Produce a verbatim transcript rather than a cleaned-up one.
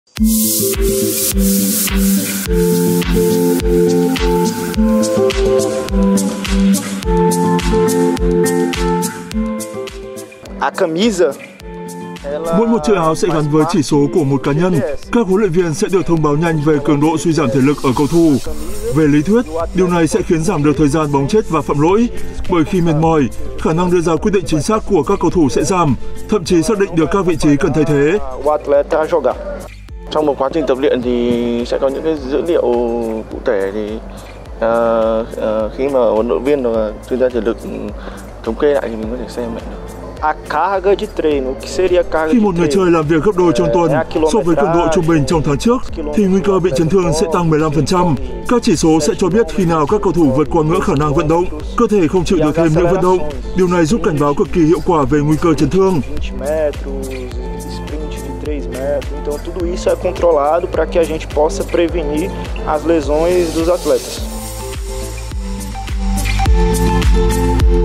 A camisa. Mỗi một chiếc áo sẽ gắn với chỉ số của một cá nhân. Các huấn luyện viên sẽ được thông báo nhanh về cường độ suy giảm thể lực ở cầu thủ. Về lý thuyết, điều này sẽ khiến giảm được thời gian bóng chết và phạm lỗi. Bởi khi mệt mỏi, khả năng đưa ra quyết định chính xác của các cầu thủ sẽ giảm, thậm chí xác định được các vị trí cần thay thế. Trong một quá trình tập luyện thì sẽ có những cái dữ liệu cụ thể thì à, à, khi mà huấn luyện viên và chuyên gia thể lực thống kê lại thì mình có thể xem lại được. Khi một người chơi làm việc gấp đôi trong tuần so với cường độ trung bình trong tháng trước, thì nguy cơ bị chấn thương sẽ tăng mười lăm phần trăm. Các chỉ số sẽ cho biết khi nào các cầu thủ vượt qua ngưỡng khả năng vận động, cơ thể không chịu được thêm những vận động. Điều này giúp cảnh báo cực kỳ hiệu quả về nguy cơ chấn thương. Então tudo isso é controlado para que a gente possa prevenir as lesões dos atletas.